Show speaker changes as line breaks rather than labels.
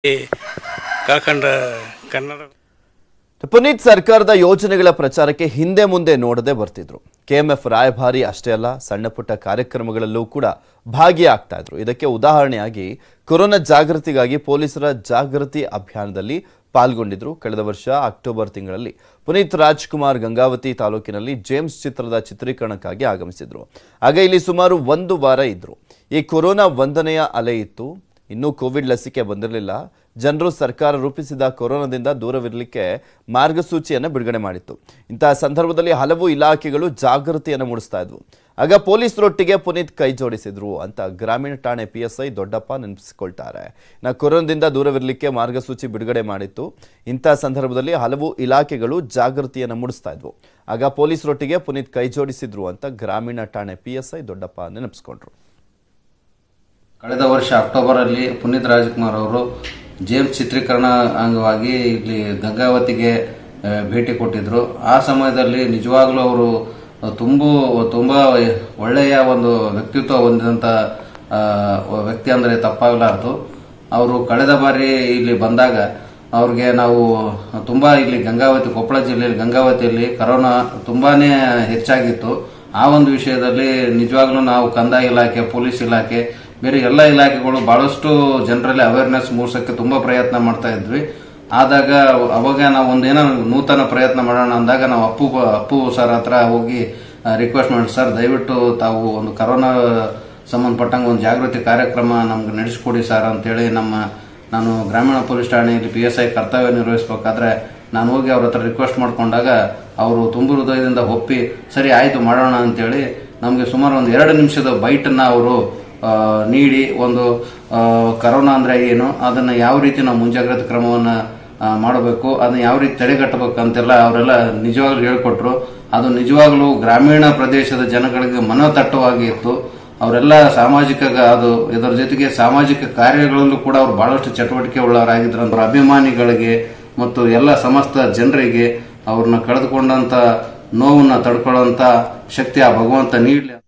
ಕಳ್ಕೊಂಡ ಕನ್ನಡ
ಪುನೀತ್ ಸರ್ಕಾರದ ಯೋಜನೆಗಳ ಪ್ರಚಾರಕ್ಕೆ ಹಿಂದೆ ಮುಂದೆ ನೋಡದೆ ಬರ್ತಿದ್ರು. ಕೆಎಂಎಫ್ ರಾಯಭಾರಿ ಅಷ್ಟೇ ಅಲ್ಲ, ಸಣ್ಣ ಪುಟ್ಟ ಕಾರ್ಯಕ್ರಮಗಳಲ್ಲೂ ಕೂಡ ಭಾಗಿಯಾಗ್ತಾ ಇದ್ರು. ಇದಕ್ಕೆ ಉದಾಹರಣೆಯಾಗಿ ಕೊರೋನಾ ಜಾಗೃತಿಗಾಗಿ ಪೊಲೀಸರ ಜಾಗೃತಿ ಅಭಿಯಾನದಲ್ಲಿ ಪಾಲ್ಗೊಂಡಿದ್ರು. ಕಳೆದ ವರ್ಷ ಅಕ್ಟೋಬರ್ ತಿಂಗಳಲ್ಲಿ ಪುನೀತ್ ರಾಜ್ಕುಮಾರ್ ಗಂಗಾವತಿ ತಾಲೂಕಿನಲ್ಲಿ ಜೇಮ್ಸ್ ಚಿತ್ರದ ಚಿತ್ರೀಕರಣಕ್ಕಾಗಿ ಆಗಮಿಸಿದ್ರು. ಆಗ ಇಲ್ಲಿ ಸುಮಾರು 1 ವಾರ ಇದ್ರು. ಈ ಕೊರೋನಾ 1ನೆಯ ಅಲೆ ಇತ್ತು. ಇನ್ನೂ ಕೋವಿಡ್ ಲಸಿಕೆ ಬಂದಿರಲಿಲ್ಲ. ಜನರು ಸರ್ಕಾರ ರೂಪಿಸಿದ ಕೊರೋನಾದಿಂದ ದೂರವಿರಲಿಕ್ಕೆ ಮಾರ್ಗಸೂಚಿಯನ್ನು ಬಿಡುಗಡೆ ಮಾಡಿತ್ತು. ಇಂತಹ ಸಂದರ್ಭದಲ್ಲಿ ಹಲವು ಇಲಾಖೆಗಳು ಜಾಗೃತಿಯನ್ನು ಮೂಡಿಸ್ತಾ ಇದ್ವು. ಆಗ ಪೊಲೀಸರೊಟ್ಟಿಗೆ ಪುನೀತ್ ಕೈ ಜೋಡಿಸಿದ್ರು ಅಂತ ಗ್ರಾಮೀಣ ಠಾಣೆ PSI ದೊಡ್ಡಪ್ಪ ನೆನಪಿಸಿಕೊಳ್ತಾರೆ. ಕೊರೋನಾದಿಂದ ದೂರವಿರಲಿಕ್ಕೆ ಮಾರ್ಗಸೂಚಿ ಬಿಡುಗಡೆ ಮಾಡಿತ್ತು. ಇಂತಹ ಸಂದರ್ಭದಲ್ಲಿ ಹಲವು ಇಲಾಖೆಗಳು ಜಾಗೃತಿಯನ್ನು ಮೂಡಿಸ್ತಾ ಇದ್ವು. ಆಗ ಪೊಲೀಸರೊಟ್ಟಿಗೆ ಪುನೀತ್ ಕೈ ಜೋಡಿಸಿದ್ರು ಅಂತ ಗ್ರಾಮೀಣ ಠಾಣೆ PSI ದೊಡ್ಡಪ್ಪ ನೆನಪಿಸಿಕೊಂಡ್ರು.
ಕಳೆದ ವರ್ಷ ಅಕ್ಟೋಬರ್ ಅಲ್ಲಿ ಪುನೀತ್ ರಾಜ್ಕುಮಾರ್ ಅವರು ಜೇಮ್ಸ್ ಚಿತ್ರೀಕರಣ ಅಂಗವಾಗಿ ಇಲ್ಲಿ ಗಂಗಾವತಿಗೆ ಭೇಟಿ ಕೊಟ್ಟಿದ್ರು. ಆ ಸಮಯದಲ್ಲಿ ನಿಜವಾಗ್ಲೂ ಅವರು ತುಂಬಾ ಒಳ್ಳೆಯ ಒಂದು ವ್ಯಕ್ತಿತ್ವ ಹೊಂದಿದಂತ ವ್ಯಕ್ತಿ ಅಂದ್ರೆ ತಪ್ಪಾಗಲಾರದು. ಅವರು ಕಳೆದ ಬಾರಿ ಇಲ್ಲಿ ಬಂದಾಗ ಅವ್ರಿಗೆ ನಾವು ತುಂಬಾ ಇಲ್ಲಿ ಗಂಗಾವತಿ, ಕೊಪ್ಪಳ ಜಿಲ್ಲೆಯಲ್ಲಿ ಗಂಗಾವತಿಯಲ್ಲಿ ಕರೋನಾ ತುಂಬಾನೇ ಹೆಚ್ಚಾಗಿತ್ತು. ಆ ಒಂದು ವಿಷಯದಲ್ಲಿ ನಿಜವಾಗ್ಲೂ ನಾವು ಕಂದಾಯ ಇಲಾಖೆ, ಪೊಲೀಸ್ ಇಲಾಖೆ, ಬೇರೆ ಎಲ್ಲ ಇಲಾಖೆಗಳು ಬಹಳಷ್ಟು ಜನರಲ್ಲಿ ಅವೇರ್ನೆಸ್ ಮೂಡಿಸೋಕೆ ತುಂಬಾ ಪ್ರಯತ್ನ ಮಾಡ್ತಾ ಇದ್ವಿ. ಆದಾಗ ಅವಾಗ ನಾವು ಒಂದೇನೋ ನೂತನ ಪ್ರಯತ್ನ ಮಾಡೋಣ ಅಂದಾಗ ನಾವು ಅಪ್ಪು ಸರ್ ಹತ್ರ ಹೋಗಿ ರಿಕ್ವೆಸ್ಟ್ ಮಾಡಿ, ಸರ್ ದಯವಿಟ್ಟು ತಾವು ಒಂದು ಕರೋನಾ ಸಂಬಂಧಪಟ್ಟಂಗೆ ಒಂದು ಜಾಗೃತಿ ಕಾರ್ಯಕ್ರಮ ನಮ್ಗೆ ನಡೆಸಿಕೊಡಿ ಸರ್ ಅಂತೇಳಿ ನಾನು ಗ್ರಾಮೀಣ ಪೊಲೀಸ್ ಠಾಣೆಯಲ್ಲಿ PSI ಕರ್ತವ್ಯ ನಿರ್ವಹಿಸಬೇಕಾದ್ರೆ ನಾನು ಹೋಗಿ ಅವ್ರ ಹತ್ರ ರಿಕ್ವೆಸ್ಟ್ ಮಾಡ್ಕೊಂಡಾಗ ಅವರು ತುಂಬು ಹೃದಯದಿಂದ ಒಪ್ಪಿ ಸರಿ ಆಯ್ತು ಮಾಡೋಣ ಅಂತೇಳಿ ನಮಗೆ ಸುಮಾರು ಒಂದು 2 ನಿಮಿಷದ ಬೈಟನ್ನ ಅವರು ನೀಡಿ ಒಂದು ಕರೋನಾ ಅಂದ್ರೆ ಏನು, ಅದನ್ನ ಯಾವ ರೀತಿ ನಾವು ಮುಂಜಾಗ್ರತಾ ಕ್ರಮವನ್ನ ಮಾಡಬೇಕು, ಅದನ್ನ ಯಾವ ರೀತಿ ತಡೆಗಟ್ಟಬೇಕು ಅಂತೆಲ್ಲ ಅವರೆಲ್ಲ ನಿಜವಾಗ್ಲೂ ಹೇಳ್ಕೊಟ್ರು. ಅದು ನಿಜವಾಗ್ಲೂ ಗ್ರಾಮೀಣ ಪ್ರದೇಶದ ಜನಗಳಿಗೆ ಮನತಟ್ಟವಾಗಿ ಇತ್ತು. ಅವರೆಲ್ಲ ಇದರ ಜೊತೆಗೆ ಸಾಮಾಜಿಕ ಕಾರ್ಯಗಳಲ್ಲೂ ಕೂಡ ಅವರು ಬಹಳಷ್ಟು ಚಟುವಟಿಕೆ ಉಳ್ಳವರಾಗಿದ್ರು. ಅವರ ಅಭಿಮಾನಿಗಳಿಗೆ ಮತ್ತು ಎಲ್ಲ ಸಮಸ್ತ ಜನರಿಗೆ ಅವ್ರನ್ನ ಕಳೆದುಕೊಂಡಂತ ನೋವನ್ನ ತಡ್ಕೊಳ್ಳುವಂತ ಶಕ್ತಿ ಆ ಭಗವಂತ ನೀಡಲಿ.